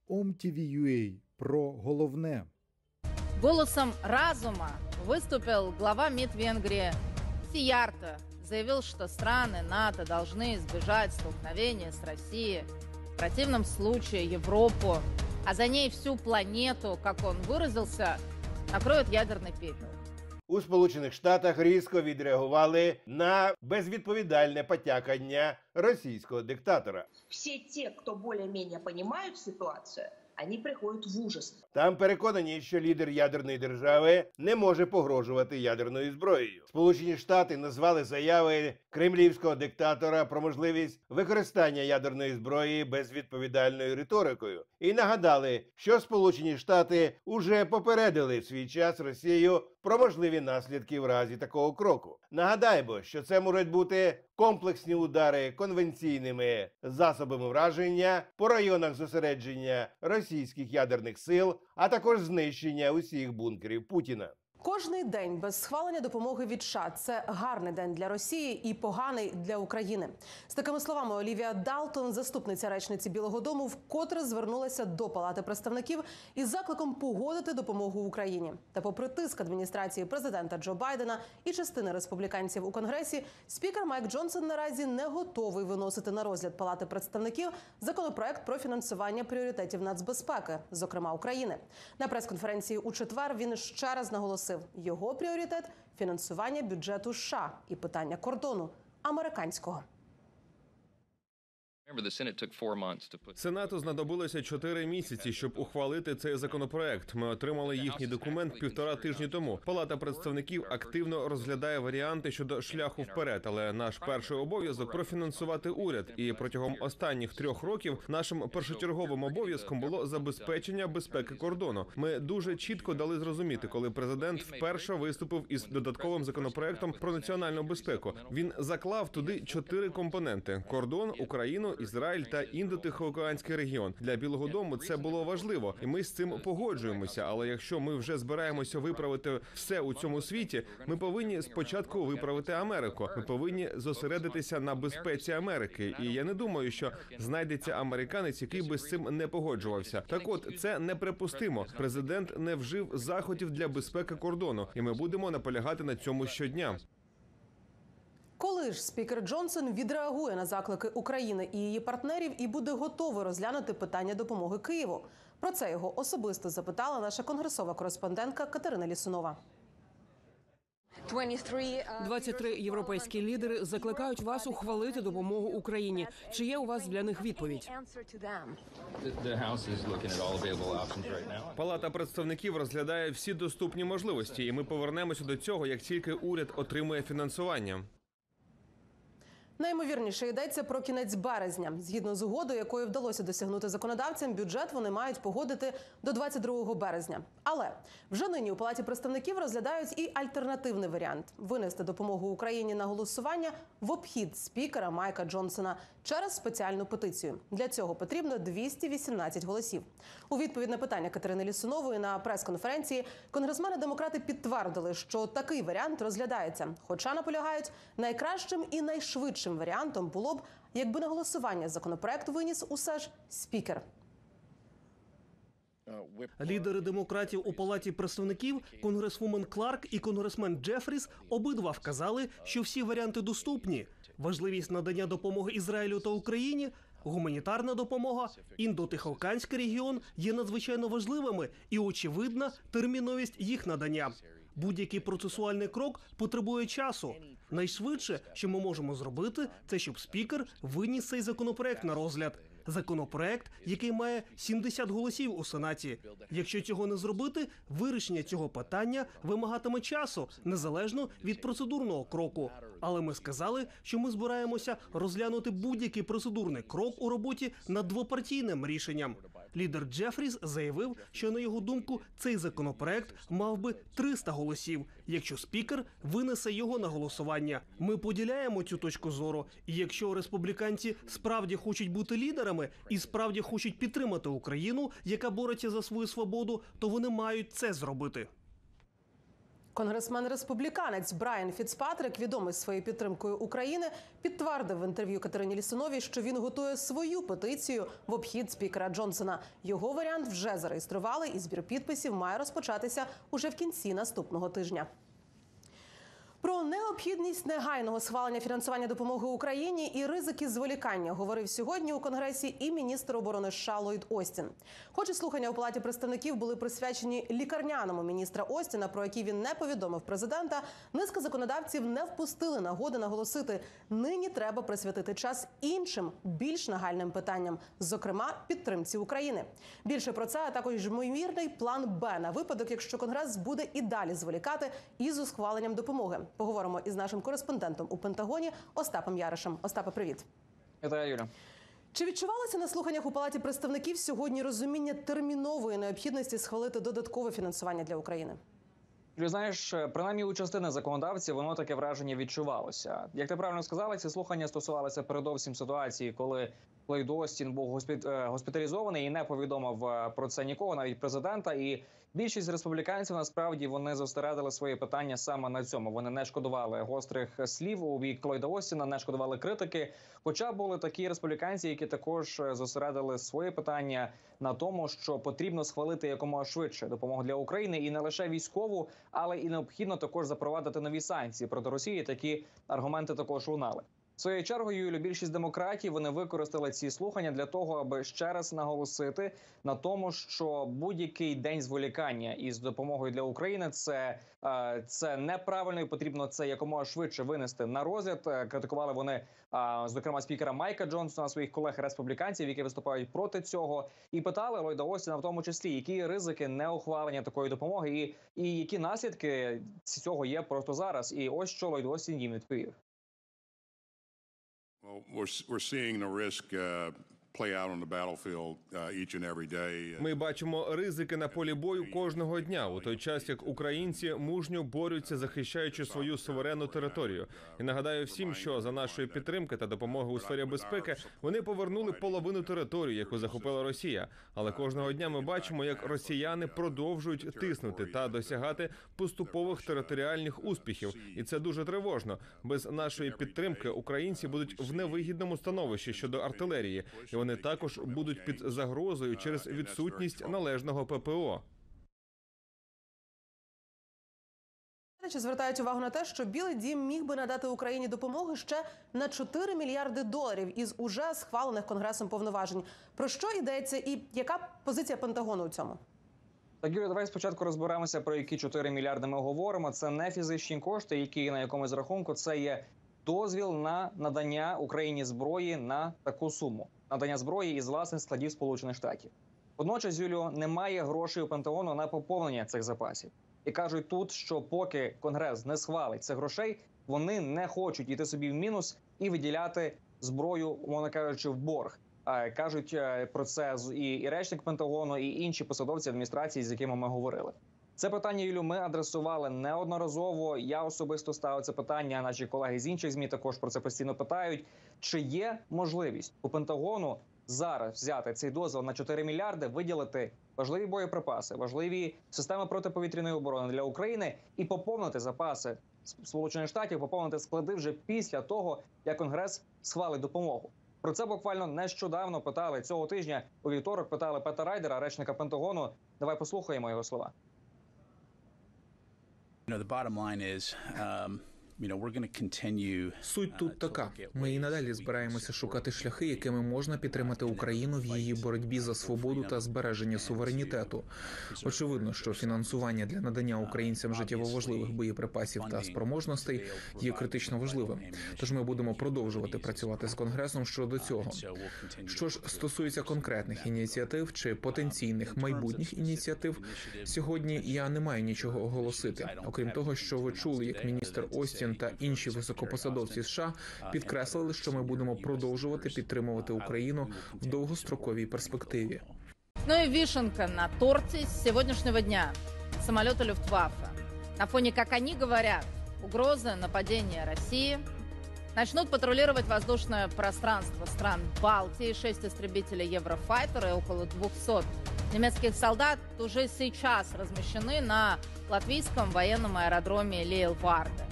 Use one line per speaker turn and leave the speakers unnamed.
OMTV.ua про головне.
Голосом разума выступил глава МИД Венгрии Сиярто. Заявил, что страны НАТО должны избежать столкновения с Россией. В противном случае Европу, а за ней всю планету, как он выразился, накроет ядерный пепел.
У Сполучених Штатах різко відреагували на безвідповідальне потякання російського диктатора.
Все те, кто более-менее понимают ситуацию, они приходят в ужас.
Там переконані, що лідер ядерної держави не може погрожувати ядерною зброєю. Сполучені Штати назвали заяви кремлівського диктатора про можливість використання ядерної зброї безвідповідальною риторикою. І нагадали, що Сполучені Штати уже попередили в свій час Росію про можливі наслідки в разі такого кроку. Нагадаємо, що це можуть бути комплексні удари конвенційними засобами враження по районах зосередження російських ядерних сил, а також знищення усіх бункерів Путіна.
Кожний день без схвалення допомоги від США – це гарний день для Росії і поганий для України. З такими словами Олівія Далтон, заступниця речниці Білого дому, вкотре звернулася до Палати представників із закликом погодити допомогу Україні. Та попри тиск адміністрації президента Джо Байдена і частини республіканців у Конгресі, спікер Майк Джонсон наразі не готовий виносити на розгляд Палати представників законопроект про фінансування пріоритетів нацбезпеки, зокрема України. На прес-конференції у четвер він ще раз наголосив, його пріоритет – фінансування бюджету США і питання кордону американського.
Сенату знадобилося 4 місяці, щоб ухвалити цей законопроект. Ми отримали їхній документ 1,5 тижні тому. Палата представників активно розглядає варіанти щодо шляху вперед, але наш перший обов'язок – профінансувати уряд. І протягом останніх 3 років нашим першочерговим обов'язком було забезпечення безпеки кордону. Ми дуже чітко дали зрозуміти, коли президент вперше виступив із додатковим законопроектом про національну безпеку. Він заклав туди 4 компоненти – кордон, Україну, Ізраїль та Індо-Тихоокеанський регіон. Для Білого дому це було важливо, і ми з цим погоджуємося. Але якщо ми вже збираємося виправити все у цьому світі, ми повинні спочатку виправити Америку. Ми повинні зосередитися на безпеці Америки. І я не думаю, що знайдеться американець, який би з цим не погоджувався. Так от, це неприпустимо. Президент не вжив заходів для безпеки кордону, і ми будемо наполягати на цьому щодня.
Коли ж спікер Джонсон відреагує на заклики України і її партнерів і буде готовий розглянути питання допомоги Києву? Про це його особисто запитала наша конгресова кореспондентка Катерина Лісунова.
23 європейські лідери закликають вас ухвалити допомогу Україні. Чи є у вас для них відповідь?
Палата представників розглядає всі доступні можливості, і ми повернемося до цього, як тільки уряд отримує фінансування.
Найімовірніше йдеться про кінець березня. Згідно з угодою, якої вдалося досягнути законодавцям, бюджет вони мають погодити до 22 березня. Але вже нині у Палаті представників розглядають і альтернативний варіант – винести допомогу Україні на голосування в обхід спікера Майка Джонсона через спеціальну петицію. Для цього потрібно 218 голосів. У відповідь на питання Катерини Лісунової на прес-конференції конгресмени-демократи підтвердили, що такий варіант розглядається. Хоча наполягають, найкращим і найшвидшим варіантом було б, якби на голосування законопроект виніс усе ж спікер.
Лідери демократів у Палаті представників, конгресвумен Кларк і конгресмен Джефріс, обидва вказали, що всі варіанти доступні. Важливість надання допомоги Ізраїлю та Україні, гуманітарна допомога, Індо-Тихоокеанський регіон є надзвичайно важливими і очевидна терміновість їх надання. Будь-який процесуальний крок потребує часу. Найшвидше, що ми можемо зробити, це щоб спікер виніс цей законопроект на розгляд. Законопроект, який має 70 голосів у Сенаті. Якщо цього не зробити, вирішення цього питання вимагатиме часу, незалежно від процедурного кроку. Але ми сказали, що ми збираємося розглянути будь-який процедурний крок у роботі над двопартійним рішенням. Лідер Джефріс заявив, що, на його думку, цей законопроект мав би 300 голосів, якщо спікер винесе його на голосування. Ми поділяємо цю точку зору, і якщо республіканці справді хочуть бути лідерами і справді хочуть підтримати Україну, яка бореться за свою свободу, то вони мають це зробити.
Конгресмен-республіканець Брайан Фіцпатрик, відомий своєю підтримкою України, підтвердив в інтерв'ю Катерині Лісуновій, що він готує свою петицію в обхід спікера Джонсона. Його варіант вже зареєстрували, і збір підписів має розпочатися уже в кінці наступного тижня. Про необхідність негайного схвалення фінансування допомоги Україні і ризики зволікання говорив сьогодні у Конгресі і міністр оборони США Ллойд Остін. Хоч і слухання у Палаті представників були присвячені лікарняному міністра Остіна, про який він не повідомив президента, низка законодавців не впустили нагоди наголосити, нині треба присвятити час іншим, більш нагальним питанням, зокрема підтримці України. Більше про це, а також ймовірний план Б на випадок, якщо Конгрес буде і далі зволікати із ухваленням допомоги. Поговоримо із нашим кореспондентом у Пентагоні Остапом Яришем. Остапе, привіт.
Вітаю, Юля.
Чи відчувалося на слуханнях у Палаті представників сьогодні розуміння термінової необхідності схвалити додаткове фінансування для України?
Знаєш, принаймні у частини законодавців воно таке враження відчувалося. Як ти правильно сказала, ці слухання стосувалися передовсім ситуації, коли Ллойд Остін був госпіталізований і не повідомив про це нікого, навіть президента. І більшість республіканців, насправді, вони зосередили свої питання саме на цьому. Вони не шкодували гострих слів у бік Ллойда Остіна, не шкодували критики. Хоча були такі республіканці, які також зосередили свої питання на тому, що потрібно схвалити якомога швидше допомогу для України. І не лише військову, але і необхідно також запровадити нові санкції проти Росії. Такі аргументи також лунали. Своєю чергою, Юлю, більшість демократів вони використали ці слухання для того, аби ще раз наголосити на тому, що будь-який день зволікання із допомогою для України це неправильно і потрібно це якомога швидше винести на розгляд. Критикували вони, зокрема, спікера Майка Джонсона, своїх колег-республіканців, які виступають проти цього, і питали Ллойда Остіна в тому числі, які ризики неухвалення такої допомоги і які наслідки цього є просто зараз. І ось що Ллойд Остін їм відповів.
We're seeing the risk play out on the battlefield each and every day.
Ми бачимо ризики на полі бою кожного дня, у той час, як українці мужньо борються, захищаючи свою суверенну територію. І нагадаю всім, що за нашої підтримки та допомоги у сфері безпеки вони повернули половину території, яку захопила Росія. Але кожного дня ми бачимо, як росіяни продовжують тиснути та досягати поступових територіальних успіхів. І це дуже тривожно. Без нашої підтримки українці будуть в невигідному становищі щодо артилерії. І вони також будуть під загрозою через відсутність належного ППО.
Чи звертають увагу на те, що Білий дім міг би надати Україні допомоги ще на $4 мільярди із уже схвалених Конгресом повноважень. Про що йдеться і яка позиція Пентагону у цьому?
Так, Юрій, давай спочатку розберемося, про які 4 мільярди ми говоримо. Це не фізичні кошти, які на якомусь рахунку, це є дозвіл на надання Україні зброї на таку суму. Надання зброї із власних складів Сполучених Штатів. Водночас, Юлію, немає грошей у Пентагону на поповнення цих запасів. І кажуть тут, що поки Конгрес не схвалить цих грошей, вони не хочуть йти собі в мінус і виділяти зброю, умовно кажучи, в борг. Кажуть про це і речник Пентагону, і інші посадовці адміністрації, з якими ми говорили. Це питання, Юлю, ми адресували неодноразово. Я особисто ставив це питання, наші колеги з інших ЗМІ також про це постійно питають. Чи є можливість у Пентагону зараз взяти цей дозвіл на 4 мільярди, виділити важливі боєприпаси, важливі системи протиповітряної оборони для України і поповнити запаси Сполучених Штатів, поповнити склади вже після того, як Конгрес схвалить допомогу? Про це буквально нещодавно питали цього тижня, у вівторок питали Пета Райдера, речника Пентагону. Давай послухаємо його слова.
Суть тут така. Ми і надалі збираємося шукати шляхи, якими можна підтримати Україну в її боротьбі за свободу та збереження суверенітету. Очевидно, що фінансування для надання українцям життєво важливих боєприпасів та спроможностей є критично важливим. Тож ми будемо продовжувати працювати з Конгресом щодо цього. Що ж стосується конкретних ініціатив чи потенційних майбутніх ініціатив, сьогодні я не маю нічого оголосити. Окрім того, що ви чули, як міністр Остін та інші високопосадовці США підкреслили, що ми будемо продовжувати підтримувати Україну в довгостроковій перспективі.
Ну и вишенка на торте с сегодняшнего дня. Самолеты Люфтваффе. На фоне, как они говорят, угрозы нападения России. Начнут патрулировать воздушное пространство стран Балтии. 6 истребителей Еврофайтер и около 200 немецких солдат уже сейчас размещены на латвийском военном аэродроме Лейлварде.